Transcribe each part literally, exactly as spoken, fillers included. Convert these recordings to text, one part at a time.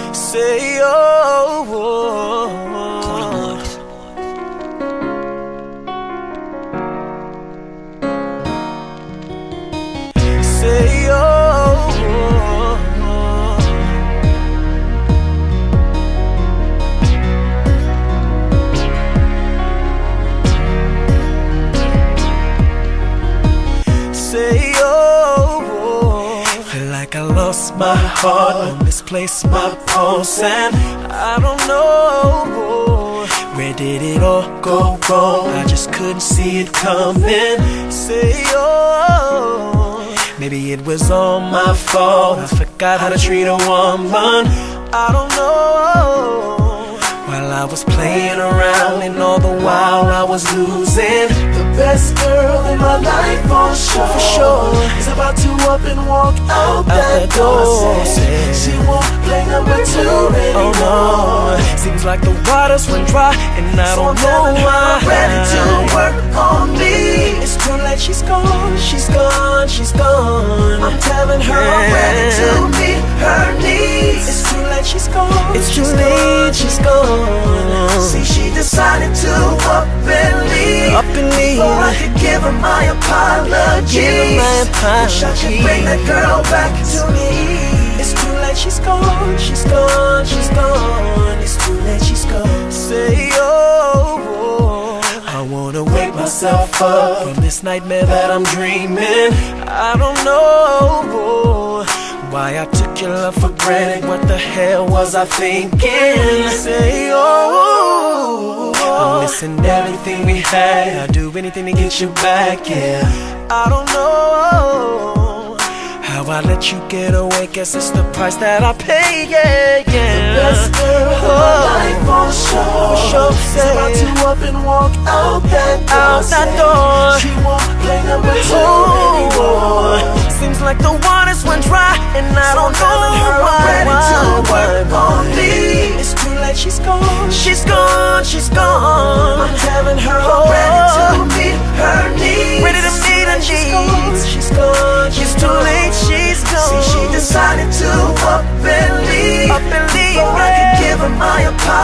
Say oh, oh, oh. Say oh, oh, oh. Say oh, oh. Feel like I lost my heart or misplaced my pulse, and I don't know where did it all go wrong. I just couldn't see it coming. Say oh, maybe it was all my fault. I forgot how to treat a woman. I don't know. While I was playing around and all the while I was losing. The best girl in my life for sure, for sure is about to up and walk out, out that door. Say, she won't play number two anymore. Oh no, seems like the waters run dry and I so don't know why. I'm ready to work on me. It's too late, she's gone, she's gone, she's gone. I'm telling her yeah. I'm ready to meet her needs. It's too late, she's gone, it's too late, she's gone. See, she decided to up and leave, up and leave. Before I could give her my apology. Wish I could bring that girl back to me. It's too late, she's gone, she's gone, she's gone. It's too late, she's gone. Say oh, oh. I wanna wake myself up from this nightmare that I'm dreaming. I don't know why I took your love for granted. What the hell was I thinking? Say oh, I'm missing everything we had. I'd do anything to get you back, yeah. I don't know how I let you get away. Guess it's the price that I pay, yeah, yeah. The best girl in my life for sure, for sure is about to up and walk out that door. Out that door. She won't play number two anymore. Seems like the waters went dry and I don't know why. I'm ready to work on me. It's too late, she's gone, she's gone, she's gone. I'm telling her I'm ready to meet her needs. Ready to meet her needs. She's gone, she's too late, she's gone. See, she decided to up and leave, up and leave. Before I could give her my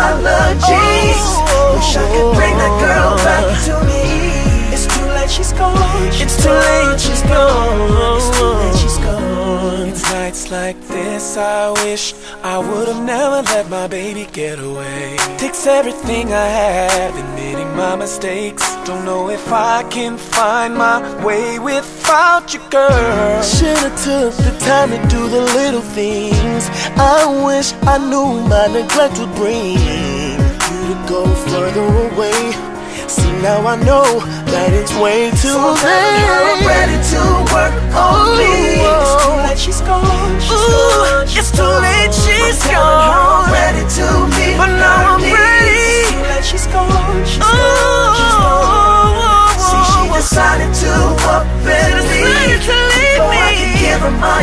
apologies. Wish I could bring that girl back to me. It's too late, she's gone, it's too late, she's gone. It's too late, she's gone. It's nights like this I wish I would've never let my baby get away. Takes everything I have, admitting my mistakes. Don't know if I can find my way without you, girl. Should've took the time to do the little things. I wish I knew my neglect would bring you to go further away. See, now I know that it's way too so late. I'm ready to work on me. It's too late, she's gone, she's Ooh, gone, she's it's too late, she's I'm gone. Her I'm ready to meet but now I'm needs. Ready. It's too late, she's gone, she's Ooh, gone, she's gone. See, she decided to up and leave. Before I could give her my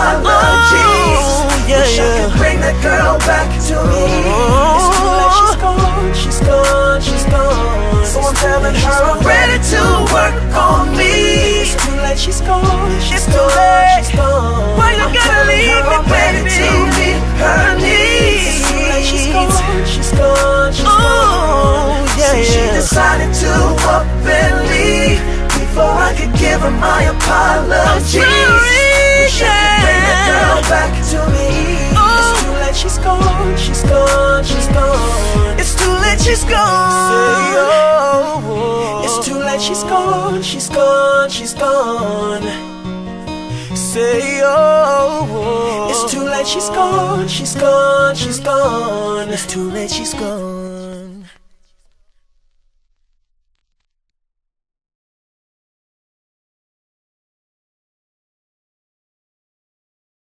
apologies. Oh, yeah, Wish yeah. I could bring that girl back to me. Oh, it's too late, she's gone, she's gone, she's gone. So I'm telling her I'm ready to work on me. It's too late, she's gone, she's too late, she's gone. Why you gotta leave me, baby? I'm ready to meet her needs. It's too late, she's gone, she's gone, she's gone. Yeah, yeah. She decided to up and leave before I could give her my apologies. Wish I could bring that girl back to me. It's too late, she's gone, she's gone, she's gone. It's too late, she's gone. Say oh, oh. It's too late, she's gone, she's gone, she's gone. Say oh, oh. It's too late, she's gone, she's gone, she's gone. It's too late, she's gone.